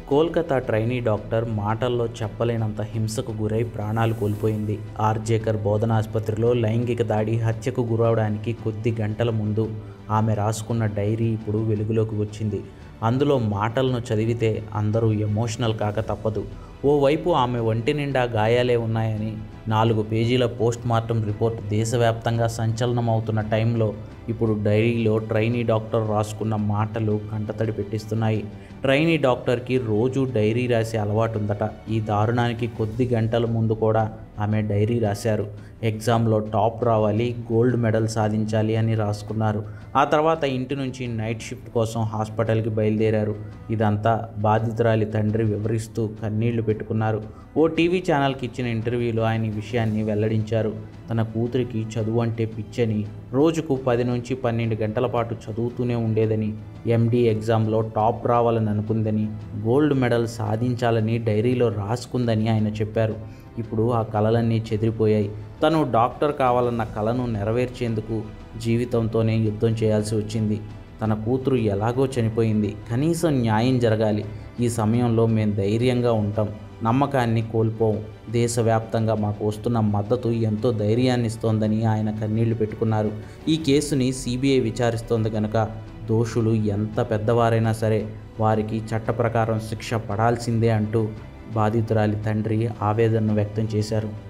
Kolkata trainee doctor మాటల్లో చెప్పలేనంత హింసకు గురై ప్రాణాలు కోల్పోయింది. ఆర్జేకర్ బోధనాసుపత్రిలో లైంగిక దాడి, హత్యకు గురవడానికి కొద్ది గంటల ముందు ఆమె రాసుకున్న డైరీ ఇప్పుడు వెలుగులోకి వచ్చింది. అందులో మాటలను చదివితే అందరూ ఎమోషనల్ కాక తప్పదు. ఓవైపు ఆమె ఒంటి నిండా గాయాలే ఉన్నాయని 4 పేజీల పోస్ట్ మార్టం రిపోర్ట్ దేశవ్యాప్తంగా సంచలనమవుతున్న టైంలో ఇప్పుడు డైరీలో ట్రైనీ డాక్టర్ రాసుకున్న మాటలు కంటతడి పెట్టిస్తున్నాయి. ట్రైనీ డాక్టర్కి రోజు డైరీ రాసే అలవాటు ఉందట. ఈ దారుణానికి కొద్ది గంటల ముందు కూడా ఆమె డైరీ రాశారు. ఎగ్జామ్లో టాప్ రావాలి, గోల్డ్ మెడల్ సాధించాలి అని రాసుకున్నారు. ఆ తర్వాత ఇంటి నుంచి నైట్ షిఫ్ట్ కోసం హాస్పిటల్కి బయలుదేరారు. ఇదంతా బాధితురాలి తండ్రి వివరిస్తూ కన్నీళ్లు పెట్టుకున్నారు. ఓ టీవీ ఛానల్కి ఇచ్చిన ఇంటర్వ్యూలో ఆయన ఈ విషయాన్ని వెల్లడించారు. తన కూతురికి చదువు అంటే పిచ్చని, రోజుకు 10 నుంచి 12 గంటల పాటు చదువుతూనే ఉండేదని, ఎండీ ఎగ్జామ్లో టాప్ రావాలని అనుకుందని, గోల్డ్ మెడల్ సాధించాలని డైరీలో రాసుకుందని ఆయన చెప్పారు. ఇప్పుడు ఆ కలలన్నీ చెదిరిపోయాయి. తను డాక్టర్ కావాలన్న కలను నెరవేర్చేందుకు జీవితంతోనే యుద్ధం చేయాల్సి వచ్చింది. తన కూతురు ఎలాగో చనిపోయింది, కనీసం న్యాయం జరగాలి. ఈ సమయంలో మేము ధైర్యంగా ఉంటాం, నమ్మకాన్ని కోల్పోం. దేశవ్యాప్తంగా మాకు వస్తున్న మద్దతు ఎంతో ధైర్యాన్ని ఇస్తోందని ఆయన కన్నీళ్లు పెట్టుకున్నారు. ఈ కేసుని సిబిఐ విచారిస్తోంది కనుక దోషులు ఎంత పెద్దవారైనా సరే వారికి చట్ట ప్రకారం శిక్ష పడాల్సిందే అంటూ బాధితురాలి తండ్రి ఆవేదనను వ్యక్తం చేశారు.